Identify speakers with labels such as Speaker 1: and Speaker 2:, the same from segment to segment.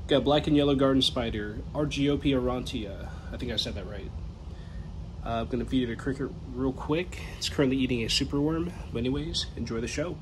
Speaker 1: Got black and yellow garden spider, Argiope aurantia. I think I said that right. I'm going to feed it a cricket real quick. It's currently eating a superworm. But anyways, enjoy the show.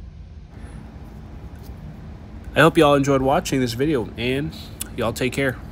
Speaker 1: I hope y'all enjoyed watching this video, and y'all take care.